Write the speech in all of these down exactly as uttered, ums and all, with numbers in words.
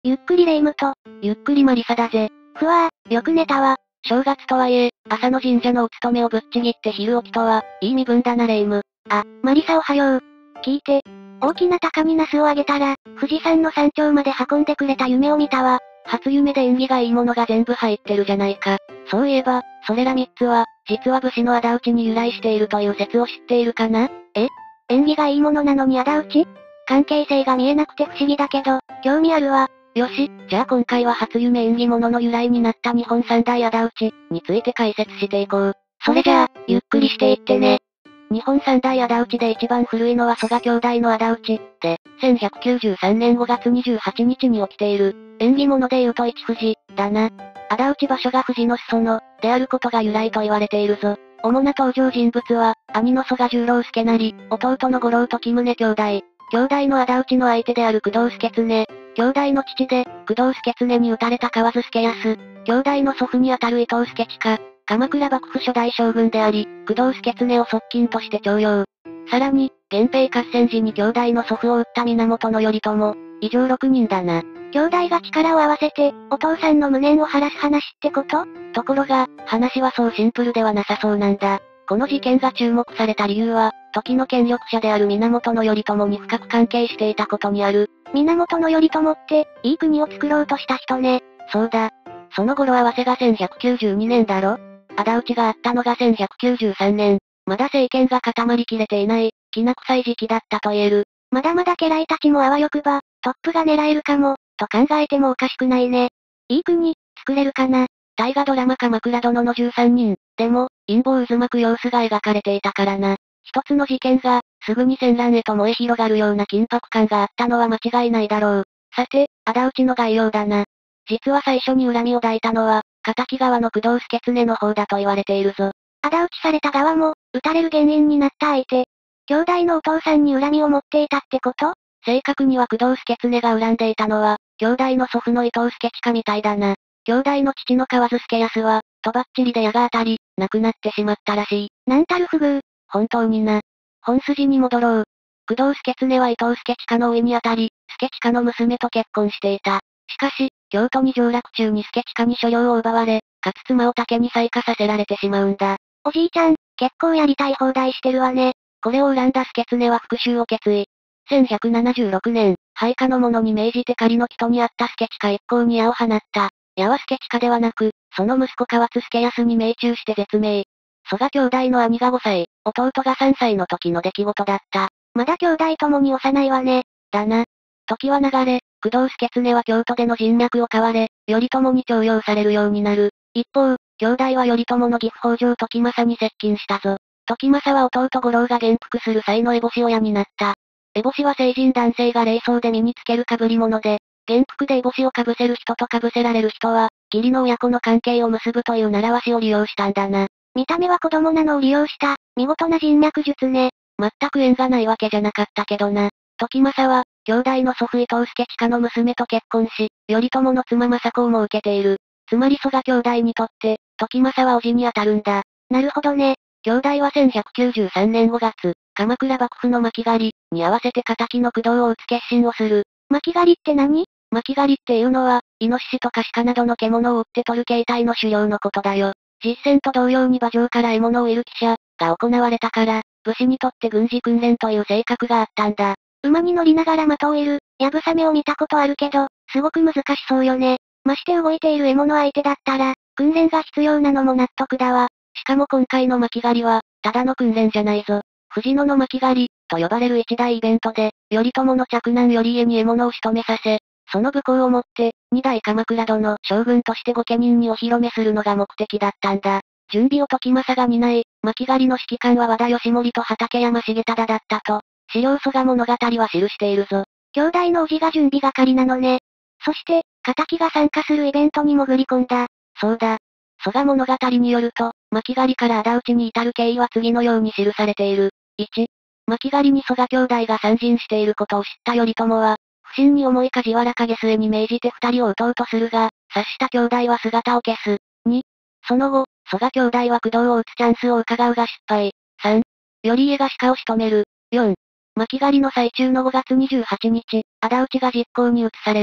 ゆっくりレ夢ムと、 ゆっくりマリサだぜ。 ふわぁ、よく寝たわ。 正月とはいえ、朝の神社のお勤めをぶっちぎって昼起きとは、いい身分だなレ夢ム。 あ、マリサおはよう。聞いて。大きな鷹にナスをあげたら、富士山の山頂まで運んでくれた夢を見たわ。 初夢で縁起がいいものが全部入ってるじゃないか。そういえば、それらみっつは、実は武士の仇討ちに由来しているという説を知っているかな？ え？縁起がいいものなのに仇討ち？関係性が見えなくて不思議だけど、興味あるわ。 よし、じゃあ今回は初夢縁起物の由来になった日本三大仇討ちについて解説していこう。 それじゃあ、ゆっくりしていってね。 日本三大仇討ちで一番古いのは曽我兄弟の仇討ちで、せんひゃくきゅうじゅうさんねんごがつにじゅうはちにちに起きている。縁起物で言うと一富士、だな。仇討ち場所が富士の裾野、であることが由来と言われているぞ。主な登場人物は、兄の曽我十郎助なり、弟の五郎時宗兄弟。兄弟の仇討ちの相手である工藤助経。兄弟の父で、工藤助経に討たれた河津助康。兄弟の祖父にあたる伊藤助親。鎌倉幕府初代将軍であり、工藤助経を側近として重用。さらに、源平合戦時に兄弟の祖父を討った源頼朝。以上ろくにんだな。 兄弟が力を合わせて、お父さんの無念を晴らす話ってこと？ ところが、話はそうシンプルではなさそうなんだ。この事件が注目された理由は、時の権力者である源頼朝に深く関係していたことにある。 源頼朝って、いい国を作ろうとした人ね。 そうだ。その頃合わせがせんひゃくきゅうじゅうにねんだろ？仇討ちがあったのがせんひゃくきゅうじゅうさんねん。まだ政権が固まりきれていない、きな臭い時期だったと言える。 まだまだ家来たちもあわよくば、トップが狙えるかも、と考えてもおかしくないね。いい国、作れるかな。 大河ドラマ鎌倉殿のじゅうさんにん、でも、陰謀渦巻く様子が描かれていたからな。一つの事件が、すぐに戦乱へと燃え広がるような緊迫感があったのは間違いないだろう。さて、仇討ちの概要だな。実は最初に恨みを抱いたのは、敵側の工藤助経の方だと言われているぞ。 仇討ちされた側も、撃たれる原因になった相手。兄弟のお父さんに恨みを持っていたってこと？ 正確には工藤助経が恨んでいたのは、兄弟の祖父の伊藤助親みたいだな。兄弟の父の河津助康は、とばっちりで矢が当たり、亡くなってしまったらしい。 なんたる不遇。 本当にな。本筋に戻ろう。工藤助経は伊藤助親の甥にあたり、助親の娘と結婚していた。しかし、京都に上洛中に助親に所領を奪われ、かつ妻を竹に採火させられてしまうんだ。 おじいちゃん、結構やりたい放題してるわね。 これを恨んだ助経は復讐を決意。せんひゃくななじゅうろくねん、配下の者に命じて仮の木戸にあった助親一行に矢を放った。矢は助親ではなく、その息子河津助康に命中して絶命。曽我兄弟の兄がごさい、弟がさんさいの時の出来事だった。 まだ兄弟ともに幼いわね。 だな。時は流れ、工藤助経は京都での人脈を買われ、頼朝に重用されるようになる。一方、兄弟は頼朝の義父北条時政に接近したぞ。時政は弟五郎が元服する際の烏帽子親になった。烏帽子は成人男性が礼装で身につける被り物で、元服で烏帽子をかぶせる人とかぶせられる人は、義理の親子の関係を結ぶという習わしを利用したんだな。 見た目は子供なのを利用した、見事な人脈術ね。 全く縁がないわけじゃなかったけどな。時政は、兄弟の祖父伊藤助親の娘と結婚し、頼朝の妻政子をも受けている。つまり曽我兄弟にとって、時政は叔父に当たるんだ。 なるほどね。 兄弟はせんひゃくきゅうじゅうさんねんごがつ、鎌倉幕府の巻狩りに合わせて仇の工藤を討つ決心をする。 巻狩りって何？ 巻狩りっていうのは、イノシシとか鹿などの獣を撃って取る形態の狩猟のことだよ。実戦と同様に馬上から獲物を得る騎射が行われたから、武士にとって軍事訓練という性格があったんだ。 馬に乗りながら的を得る、やぶさめを見たことあるけど、すごく難しそうよね。まして動いている獲物相手だったら、訓練が必要なのも納得だわ。 しかも今回の巻狩りは、ただの訓練じゃないぞ。藤野の巻狩り、と呼ばれる一大イベントで、頼朝の嫡男頼家に獲物を仕留めさせ、その武功をもって、二代鎌倉殿将軍として御家人にお披露目するのが目的だったんだ。準備を時政が担い、巻狩りの指揮官は和田義盛と畠山重忠だったと、資料蘇我物語は記しているぞ。 兄弟の叔父が準備係なのね。そして、仇が参加するイベントに潜り込んだ。 そうだ。蘇我物語によると、巻狩りから仇討ちに至る経緯は次のように記されている。いち、巻狩りに蘇我兄弟が参陣していることを知った頼朝は、不審に思い梶原景末に命じて二人を撃とうとするが、察した兄弟は姿を消す。に、その後、蘇我兄弟は工藤を撃つチャンスを伺うが失敗。さん、頼家が鹿を仕留める。よん、巻狩りの最中のごがつにじゅうはちにち、仇討ちが実行に移される。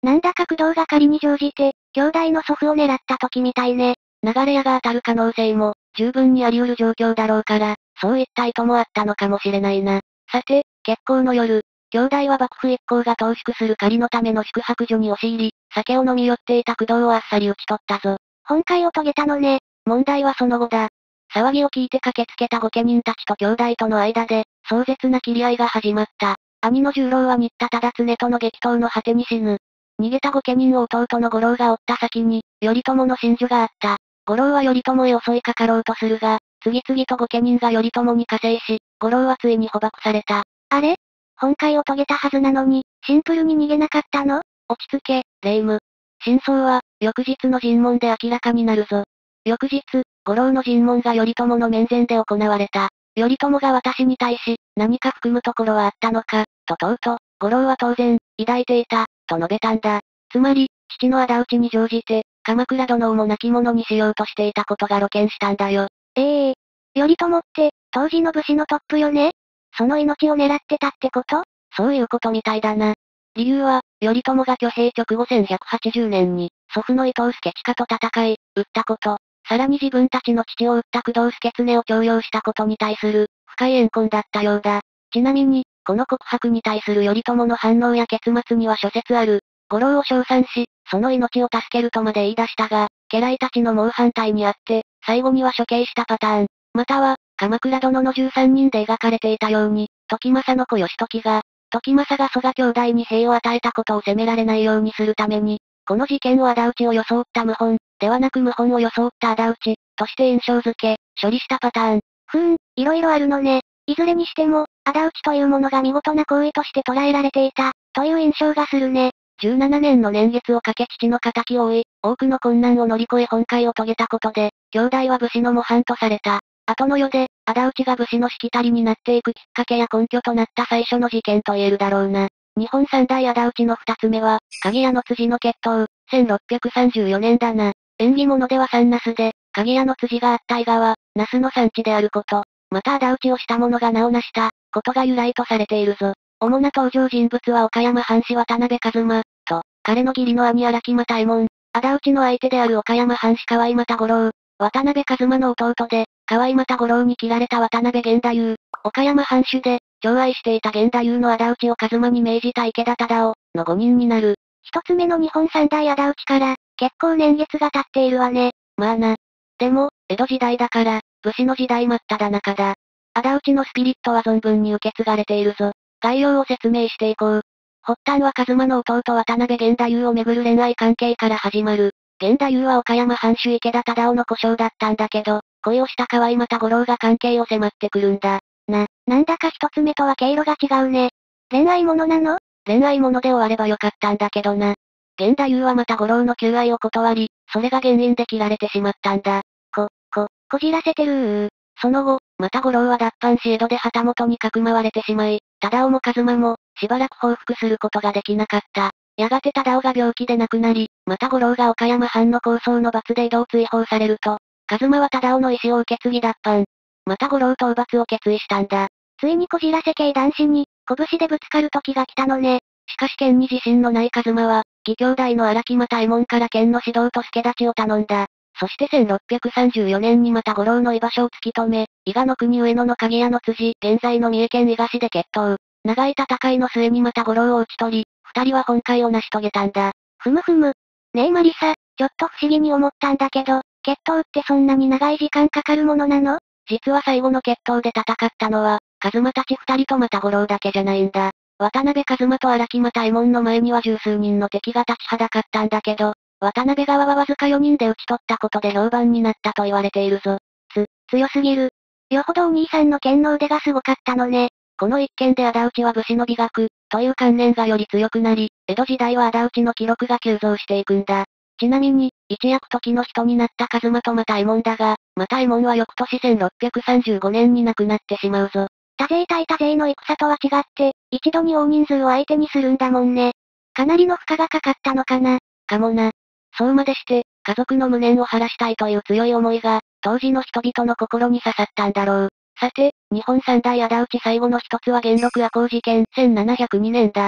なんだか工藤が仮に乗じて、兄弟の祖父を狙った時みたいね。 流れ矢が当たる可能性も、十分にあり得る状況だろうから、そういった意図もあったのかもしれないな。さて、決行の夜、兄弟は幕府一行が投宿する狩りのための宿泊所に押し入り、酒を飲み寄っていた工藤をあっさり討ち取ったぞ。 本懐を遂げたのね。 問題はその後だ。騒ぎを聞いて駆けつけた御家人たちと兄弟との間で、壮絶な切り合いが始まった。兄の十郎は新田忠常との激闘の果てに死ぬ。逃げた御家人を弟の五郎が追った先に、頼朝の真珠があった。五郎は頼朝へ襲いかかろうとするが、次々と御家人が頼朝に加勢し、五郎はついに捕獲された。 あれ本懐を遂げたはずなのに、シンプルに逃げなかったの？ 落ち着け、霊夢。真相は、翌日の尋問で明らかになるぞ。翌日、五郎の尋問が頼朝の面前で行われた。頼朝が私に対し、何か含むところはあったのか、と問うと、五郎は当然、抱いていた、と述べたんだ。つまり、父の仇討ちに乗じて、鎌倉殿をも亡き者にしようとしていたことが露見したんだよ。 ええー、頼朝って、当時の武士のトップよね？その命を狙ってたってこと？ そういうことみたいだな。理由は、頼朝が挙兵直後せんひゃくはちじゅうねんに、祖父の伊藤助親と戦い、撃ったこと。さらに自分たちの父を撃った工藤助経を強要したことに対する、深い怨恨だったようだ。ちなみに、この告白に対する頼朝の反応や結末には諸説ある。五郎を称賛し、その命を助けるとまで言い出したが、家来たちの猛反対にあって、最後には処刑したパターン。または、鎌倉殿のじゅうさんにんで描かれていたように、時政の子義時が、時政が蘇我兄弟に兵を与えたことを責められないようにするために、この事件を仇討ちを装った謀反、ではなく謀反を装った仇討ち、として印象付け、処理したパターン。 ふーん、いろいろあるのね。いずれにしても、仇討ちというものが見事な行為として捉えられていた、という印象がするね。 じゅうななねんの年月をかけ父の仇を追い、多くの困難を乗り越え本懐を遂げたことで、兄弟は武士の模範とされた。後の世で、仇討ちが武士のしきたりになっていくきっかけや根拠となった最初の事件と言えるだろうな。日本三大仇討ちの二つ目は、鍵屋の辻の決闘、せんろっぴゃくさんじゅうよねんだな。縁起物では三ナスで、鍵屋の辻があった伊賀は、ナスの産地であること。また仇討ちをした者が名を成した、ことが由来とされているぞ。主な登場人物は岡山藩士渡辺一馬、と、彼の義理の兄荒木又右衛門、仇討ちの相手である岡山藩士河合又五郎、渡辺一馬の弟で、河合又五郎に切られた渡辺源太夫、岡山藩主で、寵愛していた源太夫の仇討ちを一馬に命じた池田忠夫、のごにんになる。 一つ目の日本三大仇討ちから、結構年月が経っているわね。 まあな。でも、江戸時代だから、武士の時代真っ只中だ。仇討ちのスピリットは存分に受け継がれているぞ。概要を説明していこう。発端は一馬の弟渡辺源太夫をめぐる恋愛関係から始まる。源太夫は岡山藩主池田忠夫の故障だったんだけど、恋をした河合又五郎が関係を迫ってくるんだ。 な、なんだか一つ目とは毛色が違うね。恋愛ものなの？ 恋愛もので終わればよかったんだけどな。源太夫は又五郎の求愛を断り、それが原因で切られてしまったんだ。 こ、こ、こじらせてるー。 その後、又五郎は脱藩し江戸で旗本にかくまわれてしまい、忠夫も一馬も、しばらく報復することができなかった。やがて忠夫が病気で亡くなり、又五郎が岡山藩の構想の罰で井戸を追放されると、一馬は忠夫の意思を受け継ぎ脱藩。又五郎討伐を決意したんだ。 ついにこじらせ系男子に、拳でぶつかる時が来たのね。 しかし剣に自信のない一馬は、義兄弟の荒木又右衛門から剣の指導と助立ちを頼んだ。そしてせんろっぴゃくさんじゅうよねんに又五郎の居場所を突き止め、伊賀の国上野の鍵屋の辻、現在の三重県伊賀市で決闘。長い戦いの末に又五郎を討ち取り、二人は本懐を成し遂げたんだ。 ふむふむ。ねえマリサ、ちょっと不思議に思ったんだけど、決闘ってそんなに長い時間かかるものなの？ 実は最後の決闘で戦ったのは、一馬たち二人と又五郎だけじゃないんだ。渡辺一馬と荒木又右衛門の前には十数人の敵が立ちはだかったんだけど、渡辺側はわずかよにんで討ち取ったことで評判になったと言われているぞ。 つ、強すぎる。よほどお兄さんの剣の腕がすごかったのね。 この一件で仇討ちは武士の美学、という観念がより強くなり、江戸時代は仇討ちの記録が急増していくんだ。ちなみに、一躍時の人になった一馬と又右衛門だが、又右衛門は翌年せんろっぴゃくさんじゅうごねんに亡くなってしまうぞ。 多勢対多勢の戦とは違って、一度に大人数を相手にするんだもんね。かなりの負荷がかかったのかな。 かもな。そうまでして、家族の無念を晴らしたいという強い思いが、当時の人々の心に刺さったんだろう。さて、日本三大仇討ち最後の一つは元禄赤穂事件せんななひゃくにねんだ。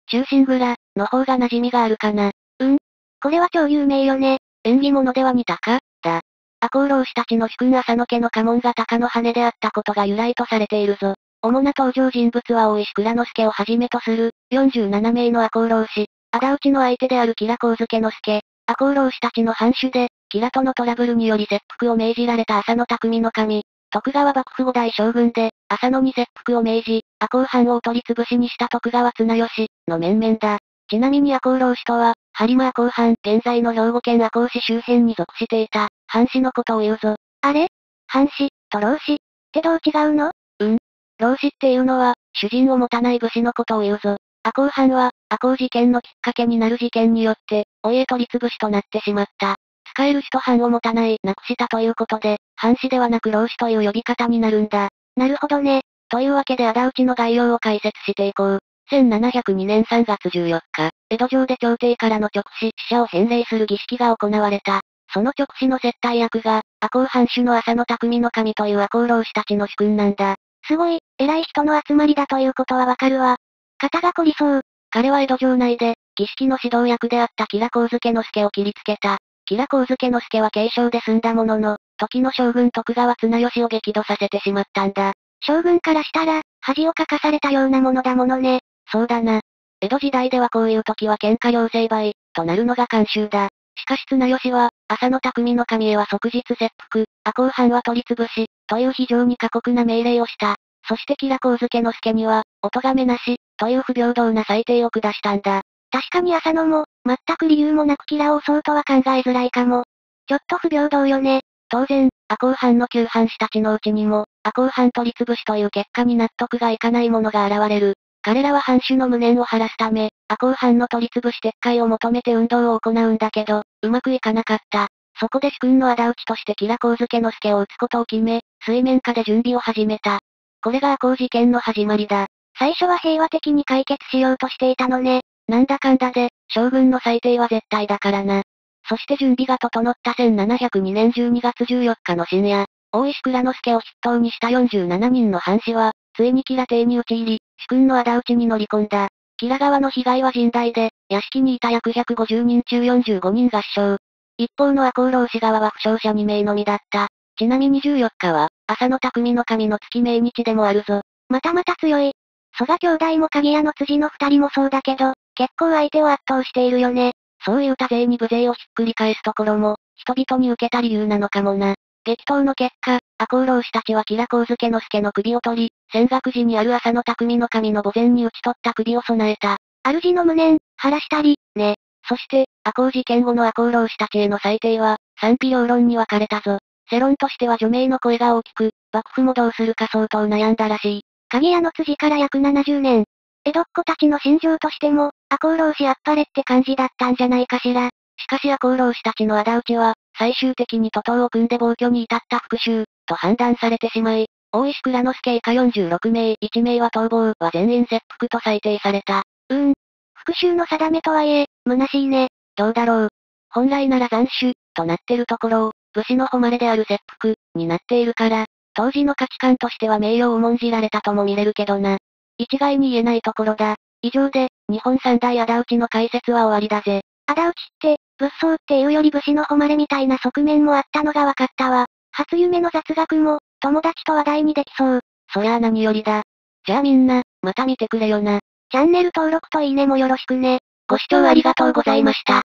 忠臣蔵、の方が馴染みがあるかな。 うん。これは超有名よね。 縁起物では似たか、だ。赤穂浪士たちの主君浅野家の家紋が鷹の羽であったことが由来とされているぞ。主な登場人物は大石蔵之介をはじめとする、よんじゅうななめいの赤穂浪士。仇討ちの相手である吉良上野之助。赤穂浪士たちの藩主で、吉良とのトラブルにより切腹を命じられた浅野匠の神。徳川幕府五代将軍で、浅野に切腹を命じ、赤穂藩を取り潰しにした徳川綱吉の面々だ。ちなみに赤穂浪士とは、播磨赤穂藩、現在の兵庫県赤穂市周辺に属していた、藩士のことを言うぞ。 あれ藩士、と浪士ってどう違うの？ うん。浪士っていうのは、主人を持たない武士のことを言うぞ。赤穂藩は、赤穂事件のきっかけになる事件によって、お家取り潰しとなってしまった。使える人藩を持たない、なくしたということで、藩士ではなく浪士という呼び方になるんだ。 なるほどね。 というわけで仇討ちの概要を解説していこう。せんななひゃくにねんさんがつじゅうよっか、江戸城で朝廷からの直使、使者を返礼する儀式が行われた。その直使の接待役が、赤穂藩主の浅野匠の神という赤穂浪士たちの主君なんだ。 すごい、偉い人の集まりだということはわかるわ。肩が凝りそう。 彼は江戸城内で、儀式の指導役であった吉良上野之助を切りつけた。吉良上野之助は軽傷で済んだものの、時の将軍徳川綱吉を激怒させてしまったんだ。 将軍からしたら、恥をかかされたようなものだものね。 そうだな。江戸時代ではこういう時は喧嘩両成敗、となるのが慣習だ。しかし綱吉は、浅野匠の神へは即日切腹、赤穂藩は取り潰し、という非常に過酷な命令をした。そして吉良上野之助には、お咎めなし、という不平等な裁定を下したんだ。 確かに浅野も、全く理由もなく吉良を襲うとは考えづらいかも。ちょっと不平等よね。 当然、赤穂藩の旧藩士たちのうちにも、赤穂藩取り潰しという結果に納得がいかない者が現れる。彼らは藩主の無念を晴らすため、赤穂藩の取り潰し撤回を求めて運動を行うんだけど、うまくいかなかった。そこで主君の仇討ちとして吉良上野之助を討つことを決め、水面下で準備を始めた。これが赤穂事件の始まりだ。 最初は平和的に解決しようとしていたのね。 なんだかんだで、将軍の裁定は絶対だからな。そして準備が整ったせんななひゃくにねんじゅうにがつじゅうよっかの深夜、大石蔵之介を筆頭にしたよんじゅうななにんの藩士は、ついに吉良邸に討ち入り、主君の仇討ちに乗り込んだ。吉良側の被害は甚大で、屋敷にいた約ひゃくごじゅうにん中よんじゅうごにんが死傷。一方の赤穂浪士側は負傷者にめいのみだった。ちなみにじゅうよっかは、浅野匠の神の月命日でもあるぞ。 またまた強い。曽我兄弟も鍵屋の辻の二人もそうだけど、結構相手を圧倒しているよね。 そういう多勢に無勢をひっくり返すところも、人々に受けた理由なのかもな。激闘の結果、赤穂浪士たちは吉良上野之助の首を取り、泉岳寺にある浅野匠の神の墓前に討ち取った首を備えた。 主の無念、晴らしたり、ね。 そして、赤穂事件後の赤穂浪士たちへの裁定は、賛否両論に分かれたぞ。世論としては除名の声が大きく、幕府もどうするか相当悩んだらしい。 鍵屋の辻から約ななじゅうねん。江戸っ子たちの心情としても、赤穂浪士あっぱれって感じだったんじゃないかしら。 しかし赤穂浪士たちの仇討ちは、最終的に徒党を組んで暴挙に至った復讐、と判断されてしまい、大石蔵之介以下よんじゅうろくめい、いちめいは逃亡は全員切腹と裁定された。 うーん。復讐の定めとはいえ、虚しいね。 どうだろう。本来なら斬首、となってるところを、武士の誉れである切腹、になっているから、当時の価値観としては名誉を重んじられたとも見れるけどな。一概に言えないところだ。以上で、日本三大仇討ちの解説は終わりだぜ。 仇討ちって、物騒っていうより武士の誉れみたいな側面もあったのが分かったわ。初夢の雑学も、友達と話題にできそう。 そりゃあ何よりだ。じゃあみんな、また見てくれよな。 チャンネル登録といいねもよろしくね。 ご視聴ありがとうございました。